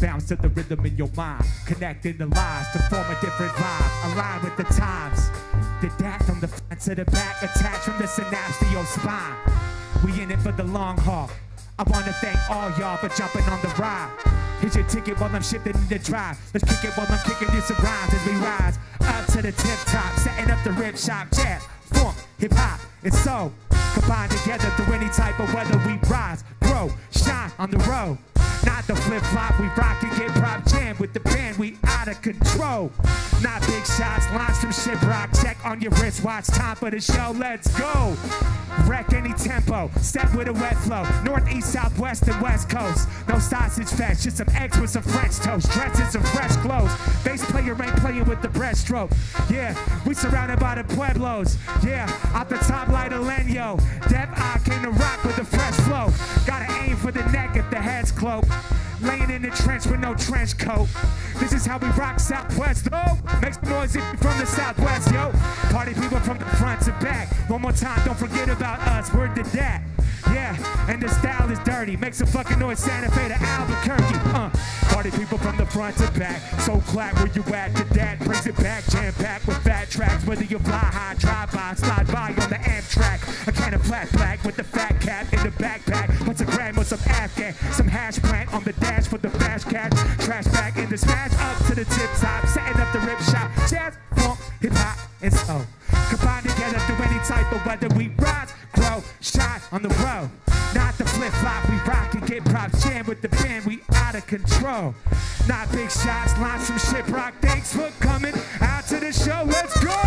bounce to the rhythm in your mind, connecting the lines to form a different vibe, align with the times. The DDAT from the front to the back, attached from the synapse to your spine. We in it for the long haul. I wanna thank all y'all for jumping on the ride. Here's your ticket while I'm shifting in the drive. Let's kick it while I'm kicking you some rhymes as we rise up to the tip top, setting up the rip shop. Jazz, funk, hip hop, and soul combined together through any type of weather. We rise, grow, shine on the road. Not the flip flop, we rock and get prop jam with the band. We out of control. Not big shots, lines from shiprock. Check on your wristwatch, time for the show. Let's go. Wreck any tempo, step with a wet flow. North, east, south, west, and west coast. No sausage fest, just some eggs with some French toast. Dressed in some fresh clothes. Bass player ain't playing with the breaststroke. Yeah, we surrounded by the Pueblos. Yeah, off the top like a Leño. Deaf eye came to rock with a fresh flow. Gotta aim for the neck if the head's cloaked. Laying in the trench with no trench coat. This is how we rock Southwest, oh! Make some noise if you're from the Southwest, yo! Party people from the front to back. One more time, don't forget about us, we're the DDAT. Yeah, and the style is dirty. Make some fucking noise, Santa Fe to Albuquerque. Party people from the front to back. So clap where you at, the DDAT brings it back. Jam-packed with fat tracks. Whether you fly high, drive by, slide by on the Amtrak. A can of flat black with the fat cap in the backpack. What's a gram with some Afghan? Some hash plant on the dash for the fast catch. Trash back in the smash up to the tip top. Setting up the rip shop. Jazz, funk, hip hop, and soul. Combined together through any type of weather. We rise, grow, shine on the road. Not the flip flop, we rock and get props. Jam with the band, we out of control. Not big shots, lines from shiprock. Thanks for coming out to the show. Let's go!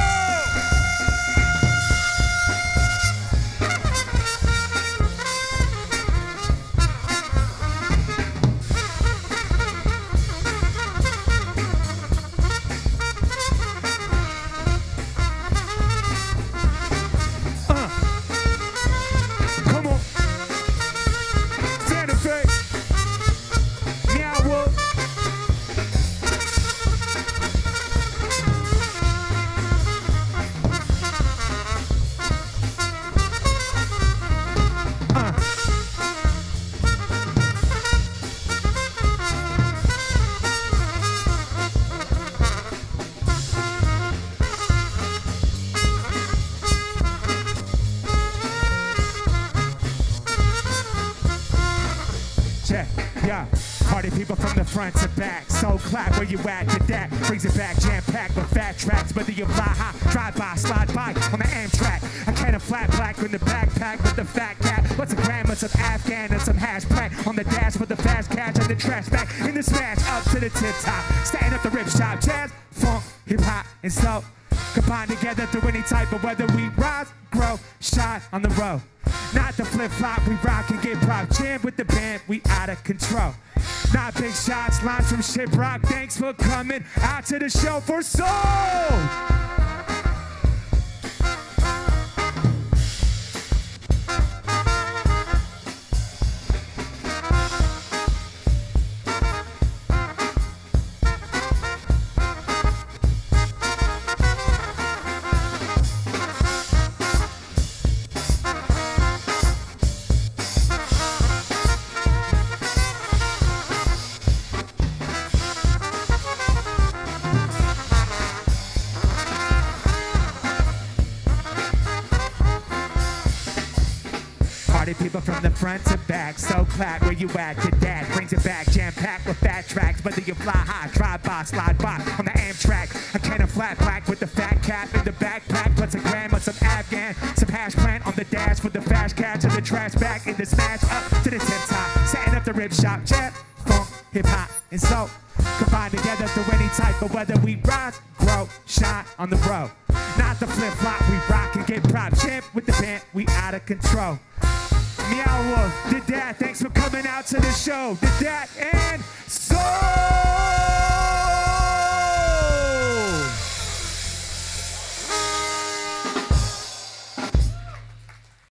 Come on. Santa Fe. Meow Wolf. Check, yeah. Party people from the front to back. So clap where you at, the DDAT brings it back. Jam-packed with fat tracks. Whether you fly high, drive by, slide by on the Amtrak. A can of flat black in the backpack with the fat cat. What's a gram of some Afghan and some hash plant on the dash with the fast catch and the trash back in the smash up to the tip top. Staying up the rip shop. Jazz, funk, hip hop, and soul. Combined together through any type of weather. We rise, grow, shine on the road. Not the flip flop, we rock and get prop. Jam with the band, we out of control. Not big shots, lines from shiprock. Thanks for coming out to the show for soul. Party people from the front to back. So clap where you at, the DDAT brings it back. Jam-packed with fat tracks. Whether you fly high, drive by, slide by on the Amtrak. A can of flat black with the fat cap in the backpack. Plus a gram of some Afghan, some hash plant on the dash with the fast catch and the trash back in the smash up to the tip top. Setting up the rip shop. Jam, funk, hip hop, and soul. Combined together through any type of weather. We rise, grow, shine on the road. Not the flip flop, we rock and get prop. Jam with the band, we out of control. Meow Wolf, the DDAT, thanks for coming out to the show. The DDAT and soul.